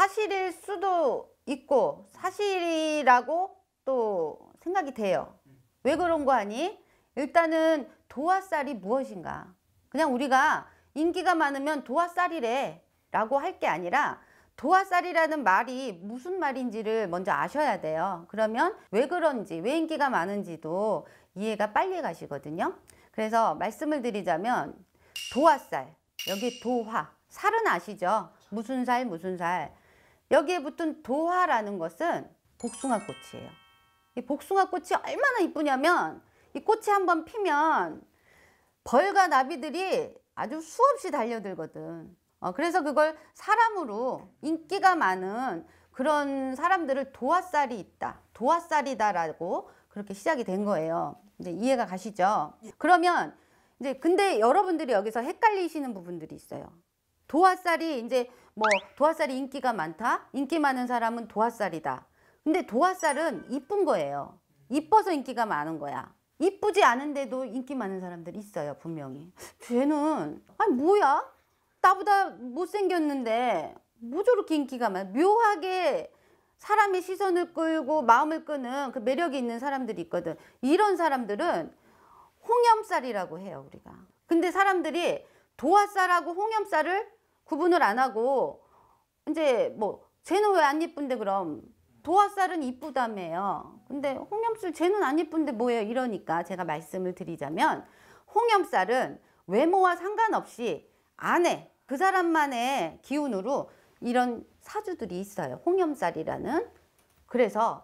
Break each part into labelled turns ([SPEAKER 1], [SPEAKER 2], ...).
[SPEAKER 1] 사실일 수도 있고 사실이라고 또 생각이 돼요. 왜 그런 거 아니? 일단은 도화살이 무엇인가? 그냥 우리가 인기가 많으면 도화살이래 라고 할 게 아니라 도화살이라는 말이 무슨 말인지를 먼저 아셔야 돼요. 그러면 왜 그런지, 왜 인기가 많은지도 이해가 빨리 가시거든요. 그래서 말씀을 드리자면 도화살, 여기 도화, 살은 아시죠? 무슨 살, 무슨 살. 여기에 붙은 도화라는 것은 복숭아꽃이에요. 이 복숭아꽃이 얼마나 이쁘냐면 이 꽃이 한번 피면 벌과 나비들이 아주 수없이 달려들거든. 그래서 그걸 사람으로 인기가 많은 그런 사람들을 도화살이 있다, 도화살이다라고 그렇게 시작이 된 거예요. 이제 이해가 가시죠? 그러면 이제 근데 여러분들이 여기서 헷갈리시는 부분들이 있어요. 도화살이 이제 뭐 도화살이 인기가 많다, 인기 많은 사람은 도화살이다. 근데 도화살은 이쁜 거예요. 이뻐서 인기가 많은 거야. 이쁘지 않은데도 인기 많은 사람들이 있어요, 분명히. 쟤는 아니 뭐야? 나보다 못생겼는데 뭐 저렇게 인기가 많아? 묘하게 사람의 시선을 끌고 마음을 끄는 그 매력이 있는 사람들이 있거든. 이런 사람들은 홍염살이라고 해요, 우리가. 근데 사람들이 도화살하고 홍염살을 구분을 안 하고 이제 뭐 쟤는 왜 안 예쁜데 그럼 도화살은 이쁘다며요. 근데 홍염살 쟤는 안 예쁜데 뭐예요? 이러니까 제가 말씀을 드리자면 홍염살은 외모와 상관없이 안에 그 사람만의 기운으로 이런 사주들이 있어요. 홍염살이라는. 그래서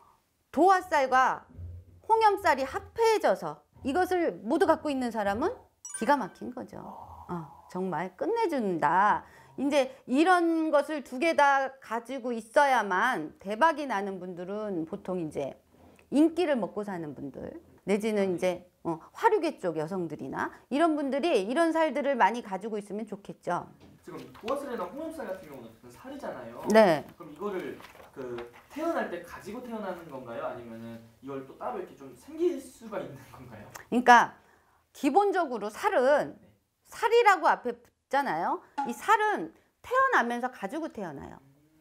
[SPEAKER 1] 도화살과 홍염살이 합해져서 이것을 모두 갖고 있는 사람은 기가 막힌 거죠. 정말 끝내준다. 이제 이런 것을 두 개 다 가지고 있어야만 대박이 나는 분들은 보통 이제 인기를 먹고 사는 분들 내지는 이제 화류계 쪽 여성들이나 이런 분들이 이런 살들을 많이 가지고 있으면 좋겠죠.
[SPEAKER 2] 지금 도화살이나 홍염살 같은 경우는 살이잖아요.
[SPEAKER 1] 네.
[SPEAKER 2] 그럼 이거를 그 태어날 때 가지고 태어나는 건가요? 아니면은 이걸 또 따로 이렇게 좀 생길 수가 있는 건가요?
[SPEAKER 1] 그러니까 기본적으로 살은 살이라고 앞에 붙잖아요. 이 살은 태어나면서 가지고 태어나요.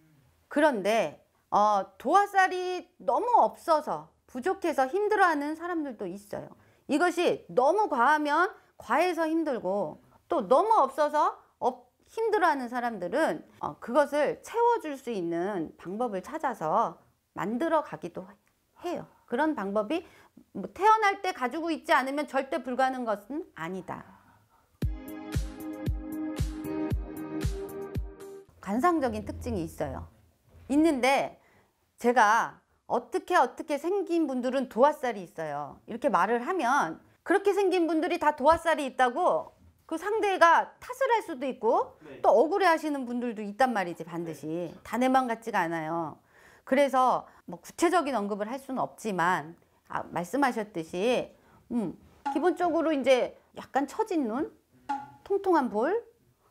[SPEAKER 1] 그런데 도화살이 너무 없어서 부족해서 힘들어하는 사람들도 있어요. 이것이 너무 과하면 과해서 힘들고 또 너무 없어서 힘들어하는 사람들은 그것을 채워줄 수 있는 방법을 찾아서 만들어 가기도 해요. 그런 방법이 뭐 태어날 때 가지고 있지 않으면 절대 불가능한 것은 아니다. 관상적인 특징이 있어요. 있는데 제가 어떻게 생긴 분들은 도화살이 있어요. 이렇게 말을 하면 그렇게 생긴 분들이 다 도화살이 있다고 그 상대가 탓을 할 수도 있고 또 억울해 하시는 분들도 있단 말이지, 반드시. 다 내 맘 같지가 않아요. 그래서 뭐 구체적인 언급을 할 수는 없지만 말씀하셨듯이 기본적으로 이제 약간 처진 눈, 통통한 볼,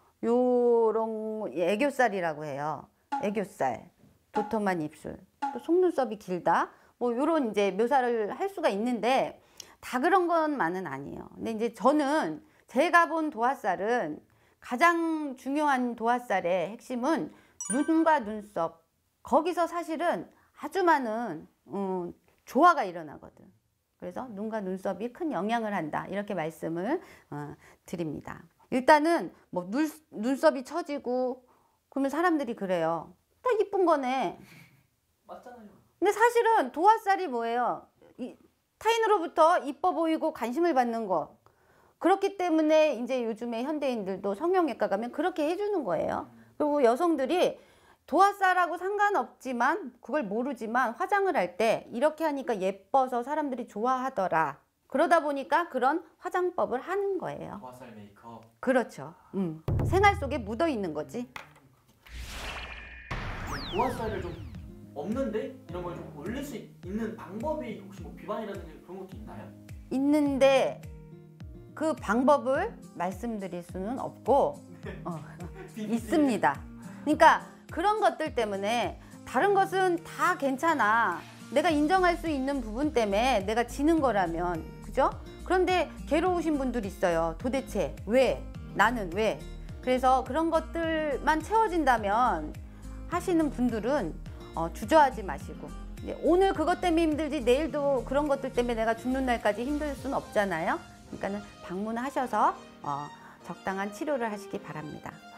[SPEAKER 1] 요런 애교살이라고 해요. 애교살, 도톰한 입술, 또 속눈썹이 길다. 뭐 요런 이제 묘사를 할 수가 있는데 다 그런 것만은 아니에요. 근데 이제 저는 제가 본 도화살은 가장 중요한 도화살의 핵심은 눈과 눈썹. 거기서 사실은 아주 많은 조화가 일어나거든. 그래서 눈과 눈썹이 큰 영향을 한다. 이렇게 말씀을 드립니다. 일단은 뭐 눈썹이 처지고 그러면 사람들이 그래요. 다 이쁜 거네.
[SPEAKER 2] 맞잖아요.
[SPEAKER 1] 근데 사실은 도화살이 뭐예요? 타인으로부터 이뻐 보이고 관심을 받는 거. 그렇기 때문에 이제 요즘에 현대인들도 성형외과 가면 그렇게 해주는 거예요. 그리고 여성들이 도화살하고 상관없지만 그걸 모르지만 화장을 할 때 이렇게 하니까 예뻐서 사람들이 좋아하더라. 그러다 보니까 그런 화장법을 하는 거예요.
[SPEAKER 2] 도화살 메이크업.
[SPEAKER 1] 그렇죠. 생활 속에 묻어 있는 거지.
[SPEAKER 2] 도화살을 좀 없는데 이런 걸 좀 올릴 수 있는 방법이 혹시 뭐 비만이라든지 그런 것도 있나요?
[SPEAKER 1] 있는데 그 방법을 말씀드릴 수는 없고 있습니다. 그러니까 그런 것들 때문에 다른 것은 다 괜찮아. 내가 인정할 수 있는 부분 때문에 내가 지는 거라면, 그죠? 그런데 괴로우신 분들이 있어요. 도대체 왜? 나는 왜? 그래서 그런 것들만 채워진다면 하시는 분들은 주저하지 마시고, 오늘 그것 때문에 힘들지 내일도 그런 것들 때문에 내가 죽는 날까지 힘들 수는 없잖아요. 그러니까는 방문하셔서 적당한 치료를 하시기 바랍니다.